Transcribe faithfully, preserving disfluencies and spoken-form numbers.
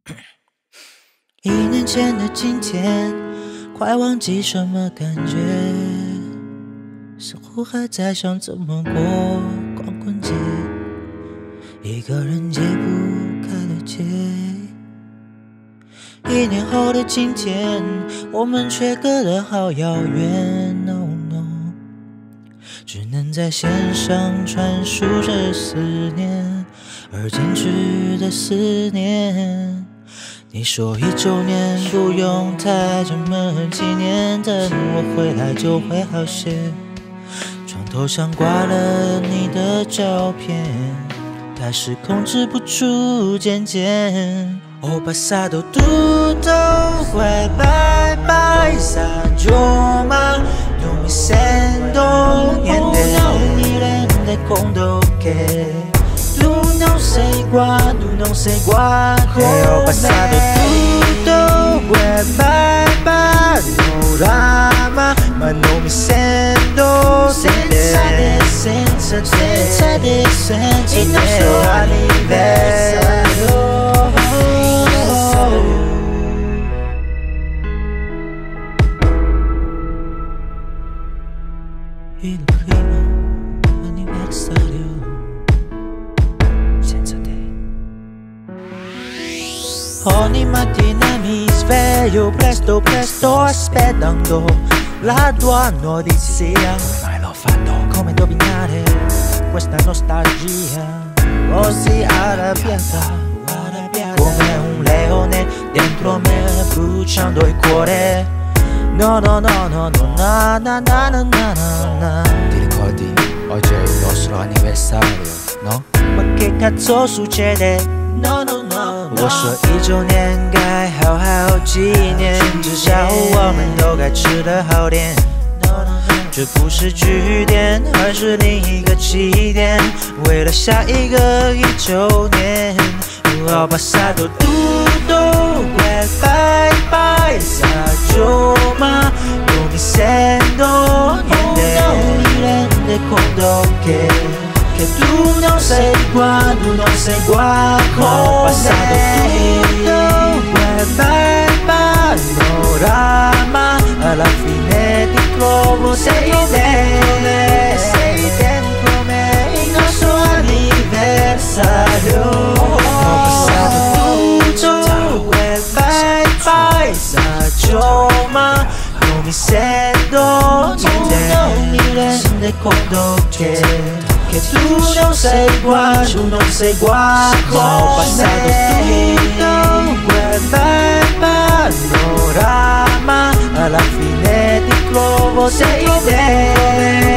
一年前的今天，快忘记什么感觉，似乎还在想怎么过光棍节，一个人解不开的结。一年后的今天，我们却隔得好遥远 ，no no， 只能在线上传输着思念，而坚持的思念。你说一周年不用太这么纪念，等我回来就会好些。床头上挂了你的照片，开始控制不住渐渐。Ho passato tutto quel bye bye saggio, ma non mi sento niente. Non mi rende conto che tu non sei qua, tu non sei qua con me. Ho passato tutto quel bye bye panorama, ma non mi sento senza te, senza te, senza te, senza te. Il nostro anniversario. Il primo anniversario senza te. Ogni mattina mi sveglio presto presto aspettando la tua notizia. Mai l'ho fatto come indovinare questa nostalgia così arrabbiata, come un leone dentro me bruciando il cuore. No no no no no na na na na na na. Ti ricordi? Oggi è il nostro anniversario, no? Ma che cazzo succede? No no no. 我说一周年该好好纪念，至少我们都该吃得好点。这不是句点，而是另一个起点，为了下一个一周年。Ho passato tutto quel bye bye saggio, ma non mi sento niente. Non mi rende conto che, che tu non sei qua, tu non sei qua con me. Ho passato tutto quel bye bye panorama, alla fine ti trovo, sei dentro me, sei dentro me, il nostro anniversario. Paesaggio, ma non mi sento niente. Non mi rende conto che, che tu non sei qua, tu non sei qua con me. Ho passato tutto quel bel panorama, alla fine ti trovo, sei dentro me.